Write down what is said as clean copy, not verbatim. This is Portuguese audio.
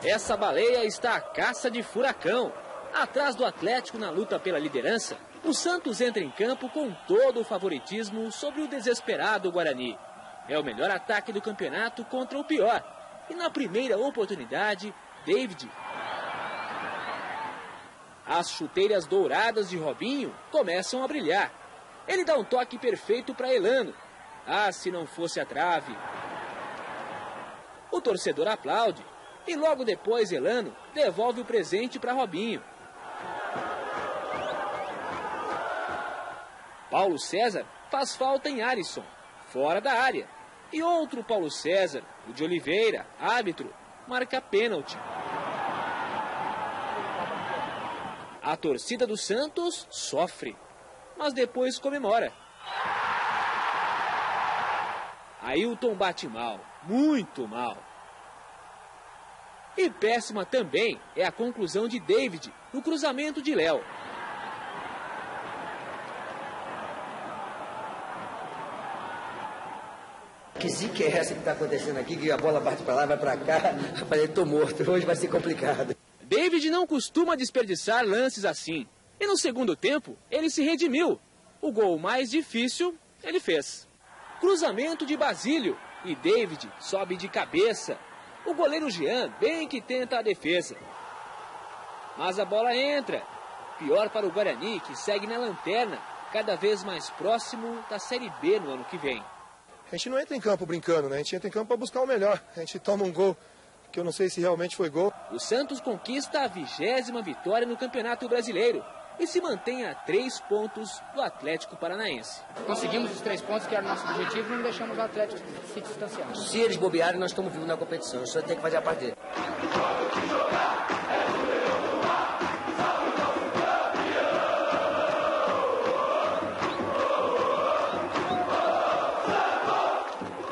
Essa baleia está à caça de furacão. Atrás do Atlético na luta pela liderança, o Santos entra em campo com todo o favoritismo sobre o desesperado Guarani. É o melhor ataque do campeonato contra o pior. E na primeira oportunidade, David. As chuteiras douradas de Robinho começam a brilhar. Ele dá um toque perfeito para Elano. Ah, se não fosse a trave. O torcedor aplaude. E logo depois Elano devolve o presente para Robinho. Paulo César faz falta em Alisson, fora da área. E outro Paulo César, o de Oliveira, árbitro, marca pênalti. A torcida do Santos sofre, mas depois comemora. Ailton bate mal, muito mal. E péssima também é a conclusão de David no cruzamento de Léo. Que zica é essa que está acontecendo aqui, que a bola bate para lá, vai para cá? Rapaz, eu tô morto, hoje vai ser complicado. David não costuma desperdiçar lances assim. E no segundo tempo, ele se redimiu. O gol mais difícil, ele fez. Cruzamento de Basílio e David sobe de cabeça. O goleiro Jean bem que tenta a defesa. Mas a bola entra. Pior para o Guarani, que segue na lanterna, cada vez mais próximo da Série B no ano que vem. A gente não entra em campo brincando, né? A gente entra em campo para buscar o melhor. A gente toma um gol que eu não sei se realmente foi gol. O Santos conquista a 20ª vitória no Campeonato Brasileiro e se mantém a 3 pontos do Atlético Paranaense. Conseguimos os 3 pontos, que era o nosso objetivo, e não deixamos o Atlético se distanciar. Se eles bobearem, nós estamos vivos na competição. Só tem que fazer a parte dele.